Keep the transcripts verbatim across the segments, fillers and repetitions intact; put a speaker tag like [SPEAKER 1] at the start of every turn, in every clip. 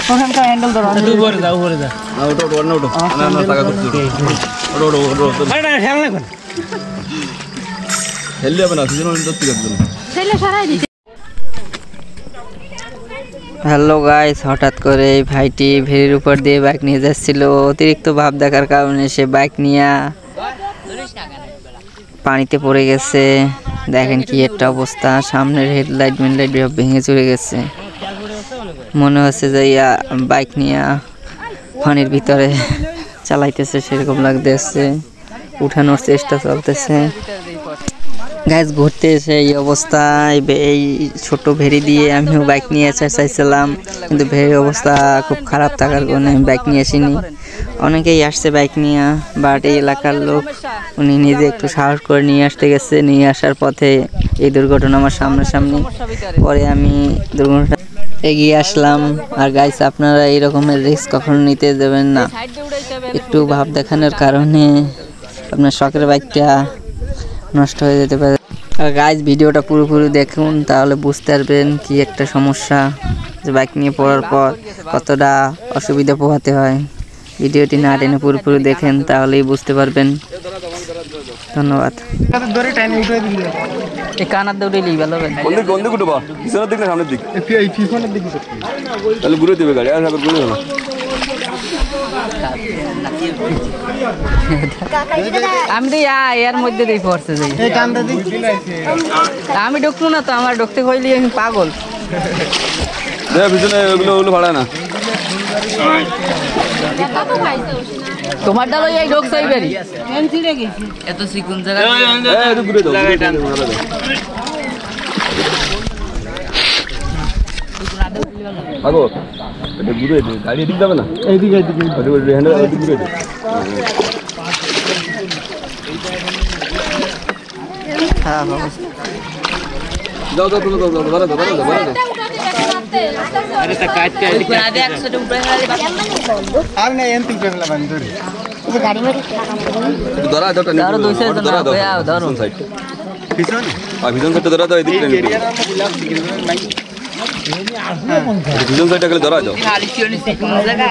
[SPEAKER 1] ওখানকার হ্যান্ডেল ধরো তুই উপরে যা উপরে যা
[SPEAKER 2] না ওটো ওটো না ওটো না না টাকা করতে ওটো ওটো ওটো
[SPEAKER 1] আরে না খেল না কোন
[SPEAKER 2] হেললে হবে না সিজন ওই দত্তি করতে না
[SPEAKER 3] ছেলে সরাই দিতে।
[SPEAKER 4] হ্যালো গাইস, হঠাৎ করে এই ভাইটি ভেরির উপর দিয়ে বাইক নিয়ে যাচ্ছিল। অতিরিক্ত ভাব দেখার কারণে সে বাইক নিয়ে পানিতে পড়ে গেছে। দেখেন কি একটা অবস্থা, সামনের হেডলাইট মেনলাইট ভেঙে চলে গেছে। মনে হচ্ছে যে ইয়া বাইক নিয়ে পানির ভিতরে চালাইতেছে সেরকম লাগতেছে, উঠানোর চেষ্টা চলতেছে। গাইস ঘুরতে এসে এই অবস্থা, এই ছোট ভেরি দিয়ে আমিও বাইক নিয়ে আসা চাইছিলাম, কিন্তু ভেরির অবস্থা খুব খারাপ থাকার কারণে আমি বাইক নিয়ে আসিনি। অনেকেই আসছে বাইক নিয়ে, বাট এই এলাকার লোক উনি নিজে একটু সাহস করে নিয়ে আসতে গেছে। নিয়ে আসার পথে এই দুর্ঘটনা আমার সামনাসামনি, পরে আমি দুর্ঘটনা এগিয়ে আসলাম। আর গাইস আপনারা এই রকমের রিস্ক কখনো নিতে দেবেন না। একটু ভাব দেখানোর কারণে আপনার শখের বাইকটা নষ্ট হয়ে যেতে পারে। আর গাইস ভিডিওটা পুরোপুরি দেখুন, তাহলে বুঝতে পারবেন কি একটা সমস্যা, যে বাইক নিয়ে পড়ার পর কতটা অসুবিধা পোহাতে হয়। ভিডিওটি না টেনে পুরোপুরি দেখেন, তাহলেই বুঝতে পারবেন। ধন্যবাদ।
[SPEAKER 1] ধরে টাইম উঠে দিবি
[SPEAKER 4] এই কানার দৌড়ে লিই ভালো হবে।
[SPEAKER 2] কোন দিক কোন দিক উঠবা? পিছনের দিক না সামনের দিক?
[SPEAKER 1] এই পিছনের দিকে
[SPEAKER 2] তাহলে ঘুরে দিবে গাড়ি, আর সাগর ঘুরে হলো।
[SPEAKER 4] আমি তো এর মধ্যে দিয়ে পড়ছে যাই,
[SPEAKER 1] এই টানটা দিই।
[SPEAKER 4] আমি ঢুকবো না তো, আমার ঢুকতে কইলি আমি পাগল।
[SPEAKER 2] দেখ পিছনে ওগুলো ওগুলো ভাড়া না।
[SPEAKER 4] তোমার ডালো এই ঢোক চাই বেরি এত সিকুন জায়গা
[SPEAKER 2] এই একটু ঘুরে দাও, ঘুরে দাও। আগো এটা ঘুরে দে, গাড়ি এদিক যাবে না?
[SPEAKER 1] এইদিকে এইদিকে
[SPEAKER 2] ওই হ্যান্ডেল এদিক ঘুরে দে।
[SPEAKER 4] হ্যাঁ বাবা
[SPEAKER 2] যাও যাও তুমি যাও যাও, ধরে দাও ধরে দাও ধরে দাও।
[SPEAKER 1] আরে তা কাটতে
[SPEAKER 4] উপরে আদে একসাথে উপরে গেলে
[SPEAKER 1] আর না এন্টি পেমলা বান ধরে
[SPEAKER 3] যে গাড়ি মারি
[SPEAKER 2] একটু ধরা দাও, টানি
[SPEAKER 4] ধরো দুই সাইড
[SPEAKER 2] ধরা দাও,
[SPEAKER 4] দাও ধরো
[SPEAKER 2] সাইড
[SPEAKER 1] পিছনে
[SPEAKER 2] আর পিছন সাইডটা ধরা দাও, এদিক টানি
[SPEAKER 1] এরিয়ার আমরা বুলাম দিকে নাই
[SPEAKER 2] পিছন সাইডটা গেলে ধরা দাও।
[SPEAKER 4] খালি চিনি সিকুন জায়গা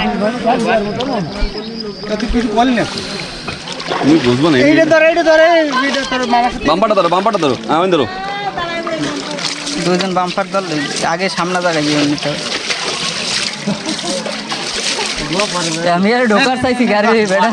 [SPEAKER 1] তুই কিছু বল না,
[SPEAKER 2] তুমি বুঝবো না।
[SPEAKER 1] এইটা ধরে এইটা ধরে ভিডিও তোর মামা
[SPEAKER 2] বাম্পারটা ধরো, বাম্পারটা ধরো, আমি ধরো।
[SPEAKER 4] দুজন বাম্পার দল আগে সামনে জায়গায় গিয়ে নিতে হবে। আমি আর ঢোকার চাইছি গাড়ি বেড়া,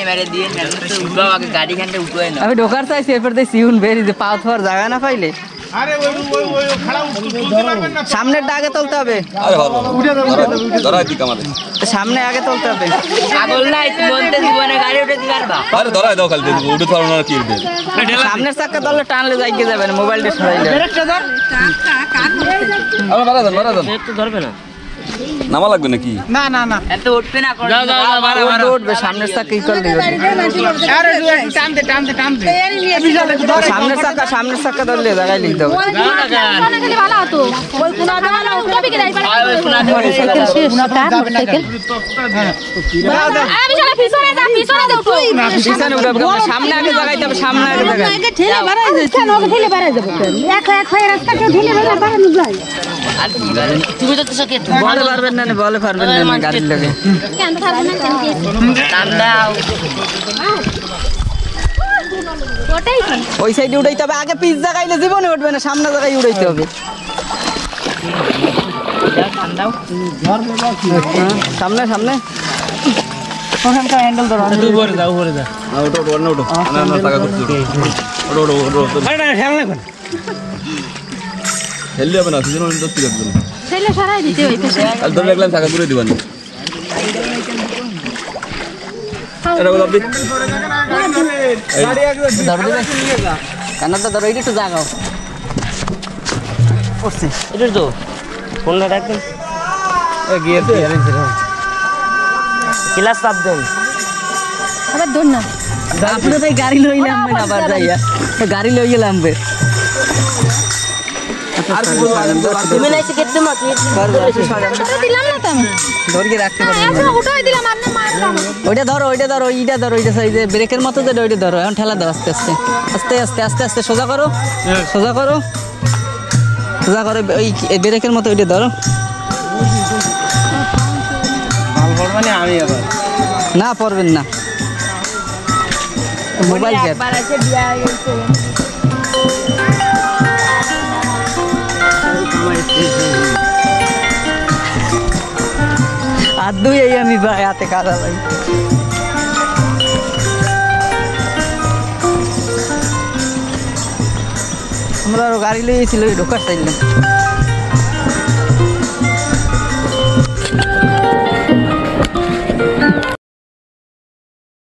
[SPEAKER 4] আমি ঢোকার চাইছি এরপর দেখছি ইউন বেরি যে পাও থাকার জায়গা না পাইলে
[SPEAKER 1] আরে ওই ওই ওই খাড়া তুলতে পারবেন না,
[SPEAKER 4] সামনেরটা আগে তুলতে হবে।
[SPEAKER 2] আরে ভালো
[SPEAKER 1] উঠে দাও উঠে দাও উঠে
[SPEAKER 2] ধরা দিক আমাদের
[SPEAKER 4] সামনে আগে তুলতে হবে। আগল নাই বলতে জীবনে গাড়ি উঠে দিবার বা
[SPEAKER 2] আরে ধরা দাও, খালি উঠে পারো না কি উঠবে।
[SPEAKER 4] সামনের চাকা ধরলে টানলে যাইকে যাবে না, মোবাইলটা সরাইলে
[SPEAKER 1] একটা ধর
[SPEAKER 2] আরে মারা দেন মারা দেন,
[SPEAKER 1] একটু ধরবে না,
[SPEAKER 2] নামা লাগবে নাকি?
[SPEAKER 1] না না না
[SPEAKER 4] এত উঠবে না, যাও যাও মারা মারা উঠবে। সামনের চাকা কি করলে
[SPEAKER 1] আরে টানতে টানতে টানতে
[SPEAKER 4] সামনের চাকা সামনের চাকা ধরলে জায়গায় লিখতে হবে।
[SPEAKER 3] ওই কোনা গেলে ভালো হতো, ওই কোনা ভালো উল্টো দিকে যাই পারে সাইকেল শেষ স্টার্ট সাইকেল আমি চলে পিছনে যা পিছনে যা উঠো
[SPEAKER 4] পিছনে উঠবে, সামনে আগে জায়গায় যাবে, সামনে আগে জায়গায়
[SPEAKER 3] আগে ঠেলে বাড়াই যাবে, কেন ওকে ঠেলে বাড়াই যাবে, এক এক হয়ে রাস্তা কেউ ঠেলে বাড়াই বাড়ানো যায়।
[SPEAKER 4] আর কি বলে তুমি তো সকে বলে পারবেন না, বলে পারবেন না গাড়ির লাগে
[SPEAKER 3] কেন পারবো না, কেন কি
[SPEAKER 4] টান দাও।
[SPEAKER 3] ওটাই কি
[SPEAKER 4] ওই সাইডে উঠাইতে হবে, আগে পিছ জায়গায় জীবনে উঠবে না, সামনে জায়গায় উঠাইতে হবে। সামনে সামনে
[SPEAKER 1] ওখানকার হ্যান্ডেল ধরো তুই উপরে যা উপরে যা
[SPEAKER 2] না ওটো ওটো না ওটো না না টাকা করতে ওটো ওটো ওটো
[SPEAKER 1] আরে না খেল না কোন
[SPEAKER 2] হেললে হবে না সিজন ওই দত্তি করতে না।
[SPEAKER 3] ছেলে সরাই দিতে হইতেছে।
[SPEAKER 2] আর ধরে লাগলাম টাকা ঘুরে দিবানি। এটা বল আপনি
[SPEAKER 1] গাড়ি একদম
[SPEAKER 4] ধরো দিবে কানাটা ধরো, এইটা একটু জাগাও করছে
[SPEAKER 1] এটা তো ফোনটা রাখবেন, এই গিয়ার গিয়ার ক্লাস চাপ দেন
[SPEAKER 3] আবার ধর না,
[SPEAKER 4] আপনি তো গাড়ি লইলাম না, আবার যাইয়া গাড়ি লই গেলাম বে।
[SPEAKER 3] তুমি নাইছে কেটে মত দিলাম না তো আমি
[SPEAKER 4] ধরে রাখতে পারবো
[SPEAKER 3] আচ্ছা উঠাই দিলাম, আপনি মারলাম
[SPEAKER 4] ওইটা ধরো ওইটা ধরো ওইটা ধরো ওইটা সাইজ ব্রেকের মতো যে ওইটা ধরো, এখন ঠেলা দাও আস্তে আস্তে আস্তে আস্তে আস্তে আস্তে সোজা করো সোজা করো সোজা করো, ওই ব্রেকের মতো ওইটা ধরো।
[SPEAKER 1] মানে আমি আবার
[SPEAKER 5] না পড়বেন না মোবাইল ক্যাপ আর দুই এই আমি ভাই হাতে কাদা ভাই আমরা আরো গাড়ি লিয়েছিল ঢোকার চাইলাম